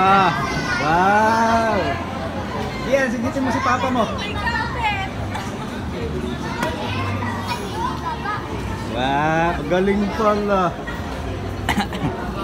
Wow! Yan, sigitin mo si papa mo. Wow, galing pala.